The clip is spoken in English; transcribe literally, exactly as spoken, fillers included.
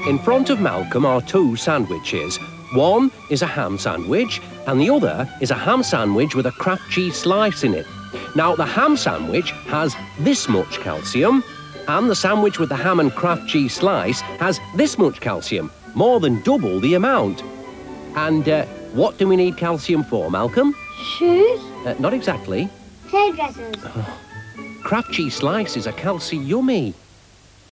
In front of Malcolm are two sandwiches. One is a ham sandwich and the other is a ham sandwich with a Kraft cheese slice in it. Now, the ham sandwich has this much calcium and the sandwich with the ham and Kraft cheese slice has this much calcium, more than double the amount. And uh, what do we need calcium for, Malcolm? Shoes? Uh, not exactly. Hairdressers. Kraft cheese slices are calci yummy.